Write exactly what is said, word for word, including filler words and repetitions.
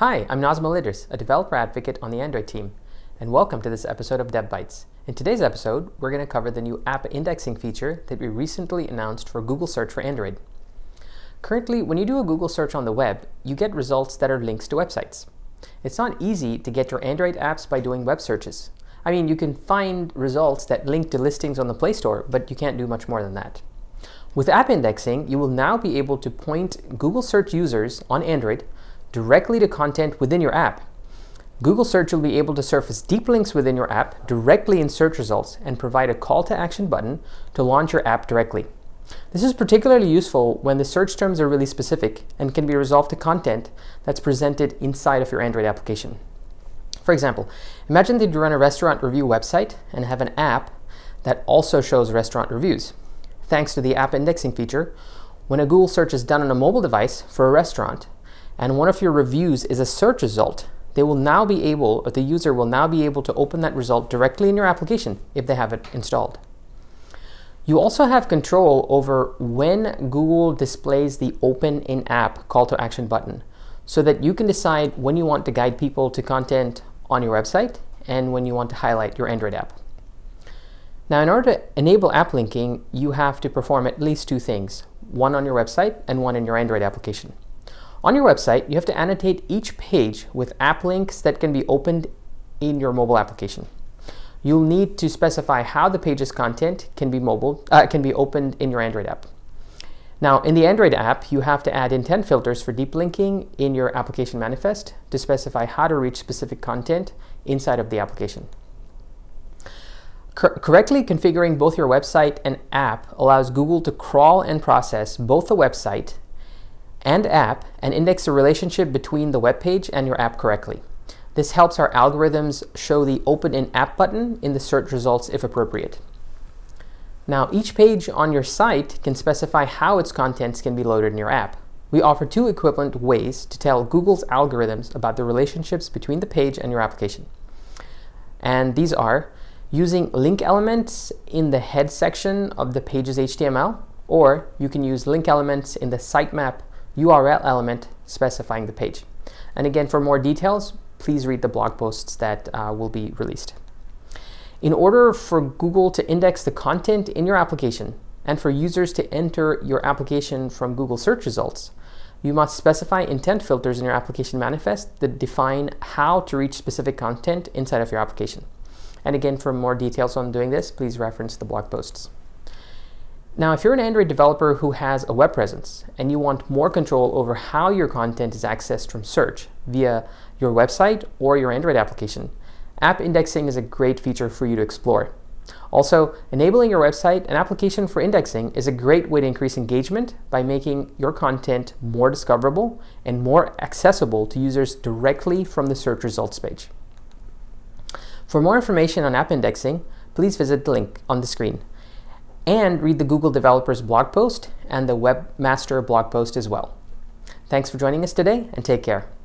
Hi, I'm Nazim Al-Idris, a developer advocate on the Android team, and welcome to this episode of DevBytes. In today's episode, we're going to cover the new app indexing feature that we recently announced for Google Search for Android. Currently, when you do a Google search on the web, you get results that are links to websites. It's not easy to get your Android apps by doing web searches. I mean, you can find results that link to listings on the Play Store, but you can't do much more than that. With app indexing, you will now be able to point Google search users on Android directly to content within your app. Google Search will be able to surface deep links within your app directly in search results and provide a call to action button to launch your app directly. This is particularly useful when the search terms are really specific and can be resolved to content that's presented inside of your Android application. For example, imagine that you run a restaurant review website and have an app that also shows restaurant reviews. Thanks to the app indexing feature, when a Google search is done on a mobile device for a restaurant, and one of your reviews is a search result, they will now be able, or the user will now be able to open that result directly in your application if they have it installed. You also have control over when Google displays the Open in App call to action button, so that you can decide when you want to guide people to content on your website and when you want to highlight your Android app. Now, in order to enable app linking, you have to perform at least two things, one on your website and one in your Android application. On your website, you have to annotate each page with app links that can be opened in your mobile application. You'll need to specify how the page's content can be mobile, uh, can be opened in your Android app. Now, in the Android app, you have to add intent filters for deep linking in your application manifest to specify how to reach specific content inside of the application. Cor- correctly configuring both your website and app allows Google to crawl and process both the website and app and index the relationship between the web page and your app correctly. This helps our algorithms show the Open in App button in the search results if appropriate. Now, each page on your site can specify how its contents can be loaded in your app. We offer two equivalent ways to tell Google's algorithms about the relationships between the page and your application. And these are using link elements in the head section of the page's H T M L, or you can use link elements in the sitemap U R L element specifying the page. And again, for more details, please read the blog posts that uh, will be released. In order for Google to index the content in your application and for users to enter your application from Google search results, you must specify intent filters in your application manifest that define how to reach specific content inside of your application. And again, for more details on doing this, please reference the blog posts. Now, if you're an Android developer who has a web presence and you want more control over how your content is accessed from search via your website or your Android application, app indexing is a great feature for you to explore. Also, enabling your website and application for indexing is a great way to increase engagement by making your content more discoverable and more accessible to users directly from the search results page. For more information on app indexing, please visit the link on the screen and read the Google Developers blog post and the Webmaster blog post as well. Thanks for joining us today, and take care.